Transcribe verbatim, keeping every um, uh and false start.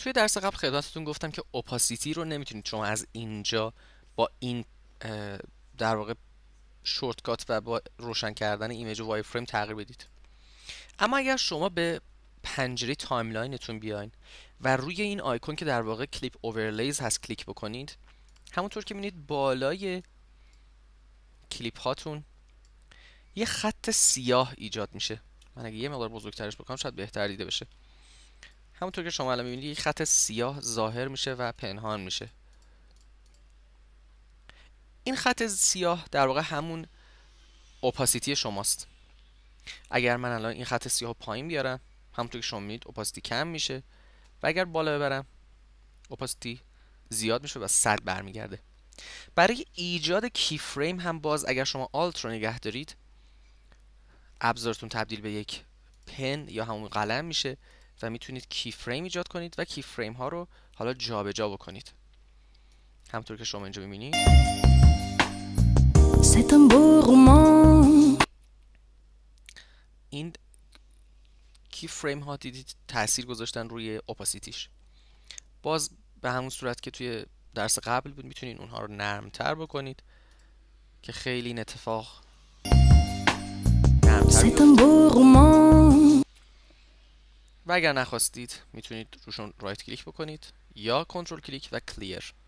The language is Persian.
توی درس قبل خدمتتون گفتم که اوپاسیتی رو نمیتونید شما از اینجا با این در واقع شورتکات و با روشن کردن ایمیج و وای فریم تغییر بدید. اما اگر شما به پنجره تایملاینتون بیاین و روی این آیکون که در واقع کلیپ اوورلیز هست کلیک بکنید، همونطور که می‌بینید بالای کلیپ هاتون یه خط سیاه ایجاد میشه. من اگه یه مقدار بزرگترش بکنم شاید بهتر دیده بشه. همونطور که شما الان می‌بینید یه خط سیاه ظاهر میشه و پنهان میشه. این خط سیاه در واقع همون اوپاسیتی شماست. اگر من الان این خط سیاه پایین بیارم، همونطور که شما می‌بینید اوپاسیتی کم میشه و اگر بالا ببرم اوپاسیتی زیاد میشه و صد برمیگرده. برای ایجاد کی فریم هم باز اگر شما آلت رو نگه دارید، ابزارتون تبدیل به یک پن یا همون قلم میشه و میتونید کی فریم ایجاد کنید و کی فریم ها رو حالا جابجا جا بکنید. همونطور که شما اینجا می‌بینید. این کی فریم ها دیدید تاثیر گذاشتن روی اوپاسیتیش. باز به همون صورت که توی درس قبل بود میتونید اونها رو نرمتر بکنید که خیلی این اتفاق نرمتر بیفته. و اگر نخواستید میتونید روشون رایت کلیک بکنید یا کنترل کلیک و کلیر.